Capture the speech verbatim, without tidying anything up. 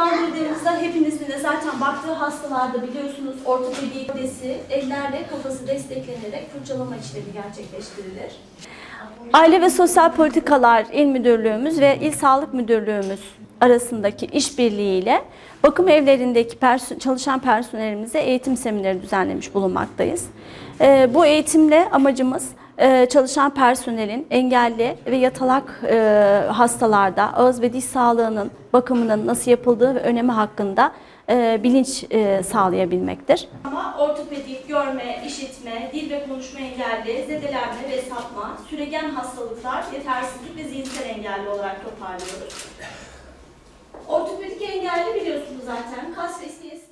konumlandırdığımızda hepinizin de zaten baktığı hastalarda biliyorsunuz ortopedi kodesi ellerle kafası desteklenerek fırçalama işlemi gerçekleştirilir. Aile ve Sosyal Politikalar İl Müdürlüğümüz ve İl Sağlık Müdürlüğümüz arasındaki işbirliğiyle bakım evlerindeki perso çalışan personelimize eğitim semineri düzenlemiş bulunmaktayız. Ee, bu eğitimle amacımız e, çalışan personelin engelli ve yatalak e, hastalarda ağız ve diş sağlığının bakımının nasıl yapıldığı ve önemi hakkında e, bilinç e, sağlayabilmektir. Ama ortopedik, görme, işitme, dil ve konuşma engelli, zedelenme ve sapma, süregen hastalıklar, yetersizlik ve zihinsel engelli olarak toparlıyoruz. Ortopedik engelli biliyorsunuz zaten kas ve iskelet